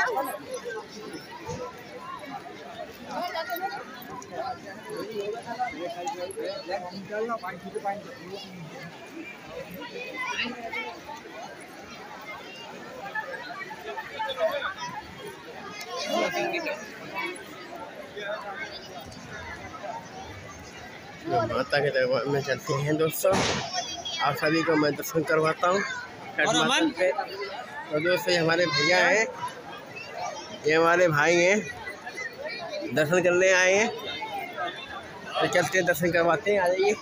माता के दरबार में चलते हैं दोस्तों। आप सभी को मैं दर्शन करवाता हूँ पे। तो दोस्तों ये हमारे भैया हैं, ये हमारे भाई हैं, दर्शन करने आए हैं। तो चलते दर्शन करवाते हैं, आ जाइए।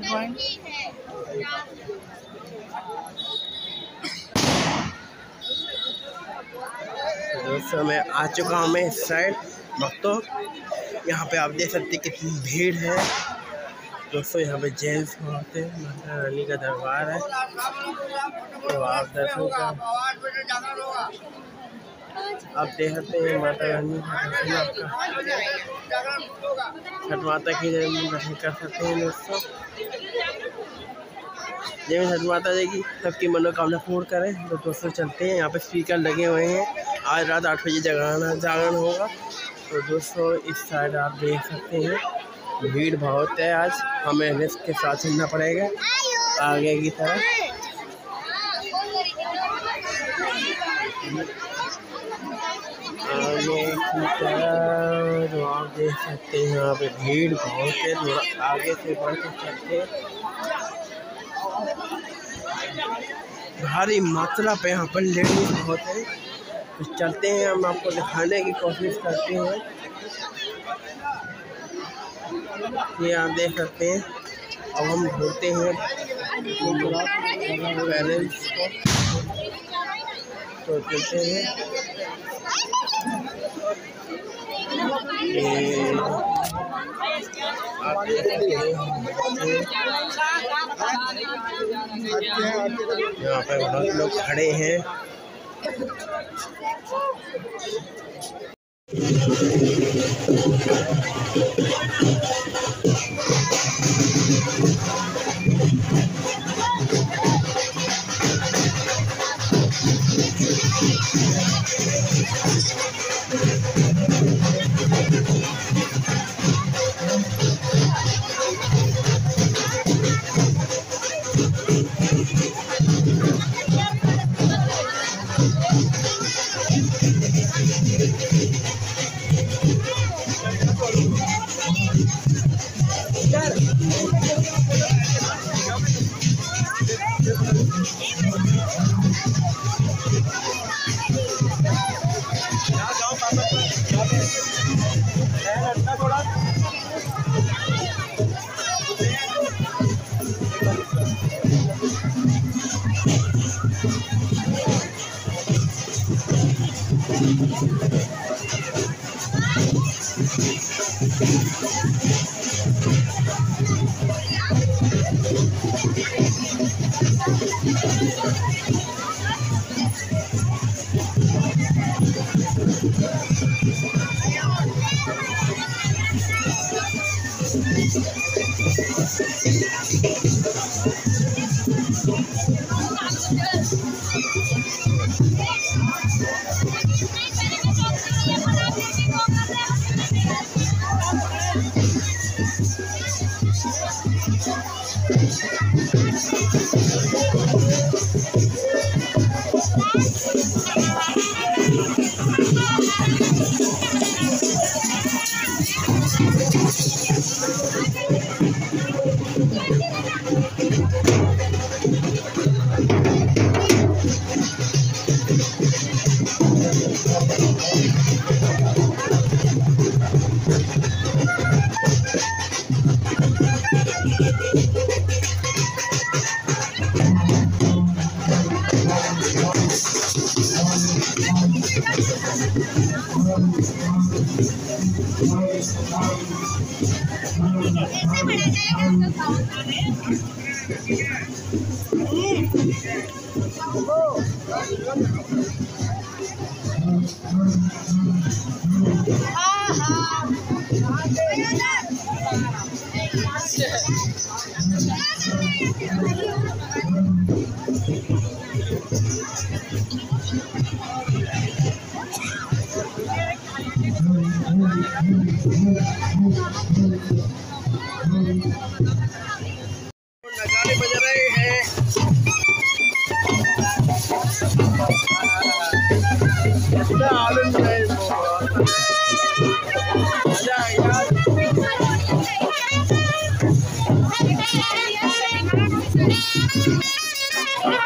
दोस्तों मैं आ चुका हूँ मैं इस साइड भक्तों। यहाँ पे आप देख सकते हैं कितनी भीड़ है दोस्तों। यहाँ पे जेंट्स होते हैं, माता रानी का दरबार है। तो आप दर्शन कर आप देख सकते हैं माता रानी का दर्शन, आपका छठ माता की दर्शन कर सकते हैं दोस्तों। जय छठ माता जी की सबकी मनोकामना पूर्ण करें। तो दोस्तों चलते हैं, यहाँ पे स्पीकर लगे हुए हैं। आज रात 8 बजे जागरण होगा। तो दोस्तों इस साइड आप देख सकते हैं भीड़ बहुत है। आज हमें रिस्क के साथ चलना पड़ेगा आगे की तरफ। तो आप देख सकते हैं यहाँ पे भीड़ बहुत है। थोड़ा आगे से बढ़ के चलते भारी मात्रा पे यहाँ पर लेडीज बहुत है। तो चलते हैं, हम आपको दिखाने की कोशिश करते हैं। ये आप देख सकते हैं। अब हम ढूंढते हैं पेरेंट्स को, तो चलते हैं। यहाँ पे बहुत लोग खड़े हैं।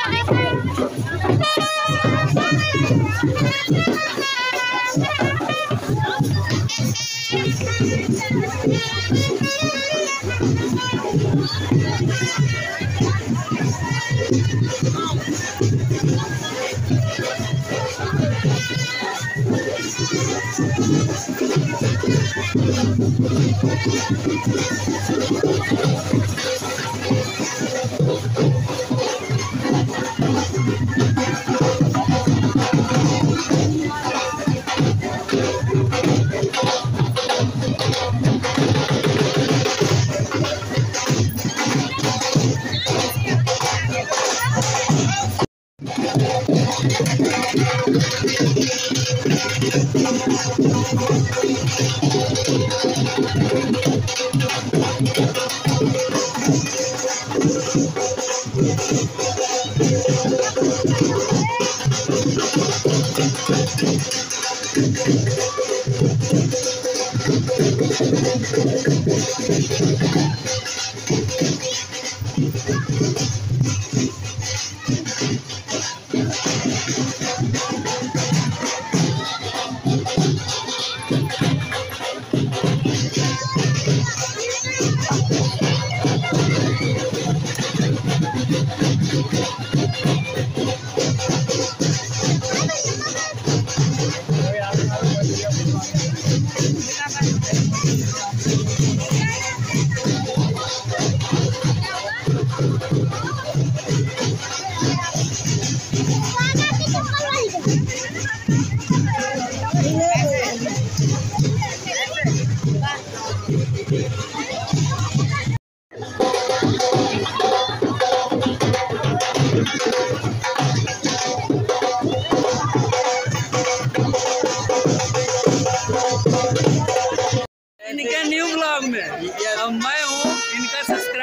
इनके न्यू ब्लॉग में मैं हूँ इनका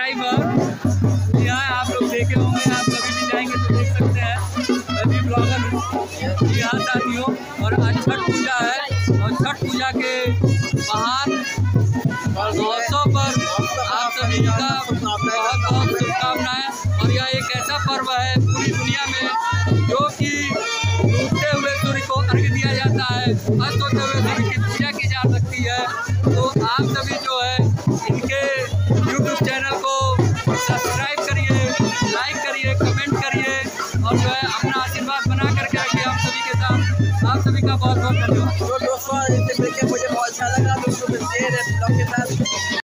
सब्सक्राइबर। यहाँ आप लोग देखे होंगे, आप कभी भी जाएंगे तो देख सकते हैं, मैं भी ब्लॉगर हूँ यहाँ साथियों। और आज छठ पूजा है और छठ पूजा के महान महोत्सव पर आप सभी का बहुत बहुत शुभकामनाएं। और यह एक ऐसा पर्व है पूरी दुनिया में जो कि डूबते हुए सूर्य को अर्घ्य दिया जाता है, अस्त होते हुए सूर्य की पूजा की जा सकती है। तो आप सभी जो है इनके YouTube चैनल